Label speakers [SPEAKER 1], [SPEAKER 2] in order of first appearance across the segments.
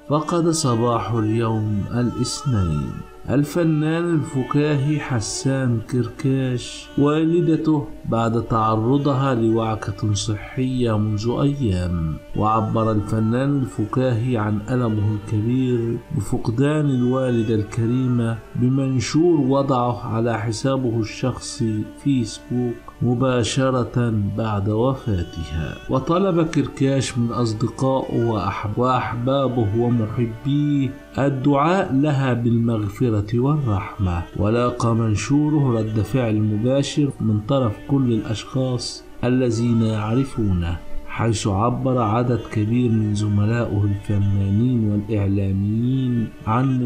[SPEAKER 1] فقد صباح اليوم الاثنين الفنان الفكاهي حسان كركاش والدته بعد تعرضها لوعكة صحية منذ أيام. وعبر الفنان الفكاهي عن ألمه الكبير بفقدان الوالدة الكريمة بمنشور وضعه على حسابه الشخصي فيسبوك مباشرة بعد وفاتها. وطلب كركاش من أصدقائه وأحبابه ومحبيه الدعاء لها بالمغفرة والرحمة. ولاقى منشوره رد فعل مباشر من طرف كل الأشخاص الذين يعرفونه، حيث عبر عدد كبير من زملائه الفنانين والإعلاميين عن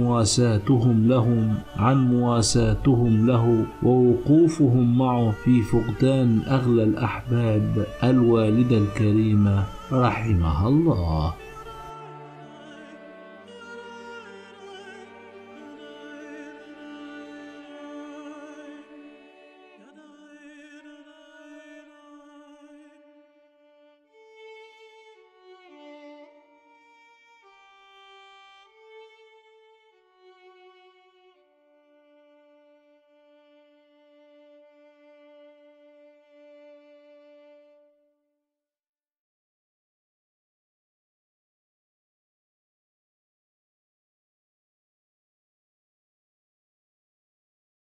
[SPEAKER 1] مواساتهم له ووقوفهم معه في فقدان أغلى الأحباب الوالدة الكريمة رحمها الله.